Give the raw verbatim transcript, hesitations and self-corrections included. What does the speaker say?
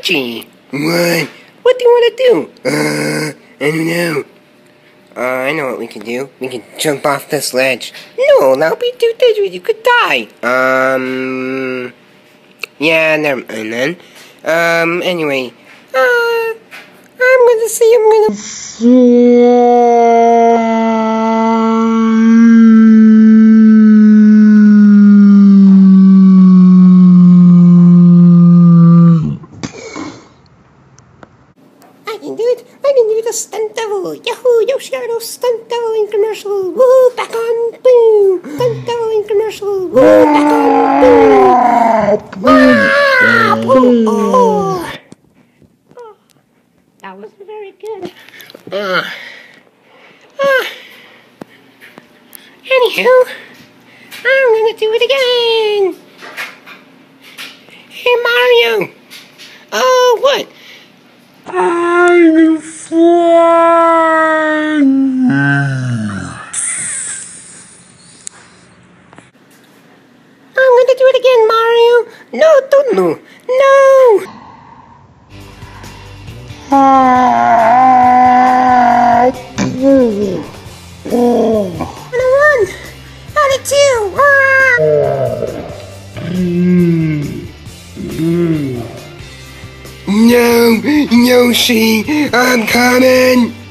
Luigi! What? What do you want to do? Uh, I don't know. Uh, I know what we can do. We can jump off this ledge. No, that'll be too dangerous. You could die. Um... Yeah, never mind then. Um, anyway. Uh... I'm gonna see, I'm gonna... I can do it! I can do the stunt double! Yahoo! Yoshiardo stunt double in commercial! Woo! Back on! Boom! Stunt double in commercial! Woo! Back on! Boom! Ah! Boom! Oh! Oh! That was very good. Uh, uh, anywho, I'm gonna do it again! Hey Mario! Oh, what? I'm flying! I'm gonna do it again, Mario! No, don't no! No! On a run! On a two! No! Yoshi! I'm coming!